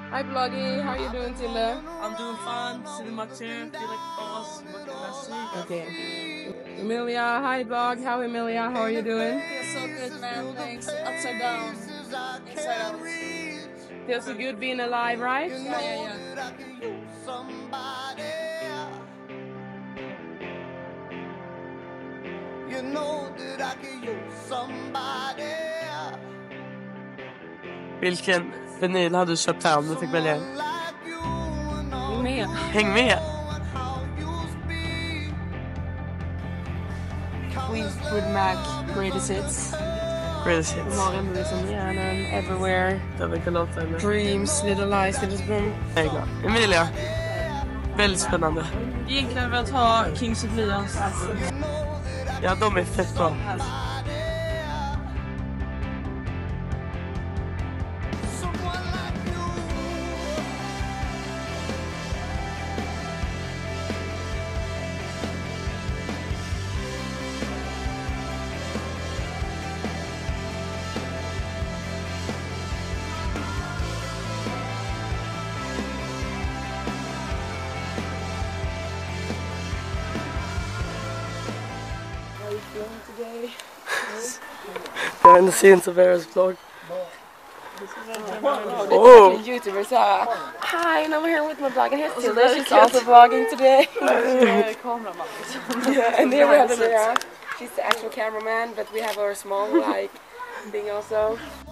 Hi Bloggy, how are you doing, Tilde? I'm doing fine, sitting in my chair, feel like a boss. What can I say? Okay. Emilia, hi Blog, how Emilia, how are you doing? Feels so good, man, thanks. Upside down, inside out. Feels so good being alive, right? Yeah. You know that I can use somebody. Vilken vinyl hade du köpt här om du fick välja en? Häng med. Häng med! Fleetwood Mac, Greatest Hits. Greatest De hits. har ändå liksom hjärnan, Everywhere, Den vilka låtar eller? Dreams, Little Lies, Little Spoon. Jag är glad. Emilia, väldigt spännande. Egentligen vill jag ta Kings of Leons. Ja, de är fett bra. How are you feeling today? Behind the scenes of Era's vlog. Oh. This is YouTuber, so hi, and I'm here with my vlogging host Tilde. She's also vlogging today. Yeah, and here we have Amira. She's the actual cameraman, but we have our small like thing also.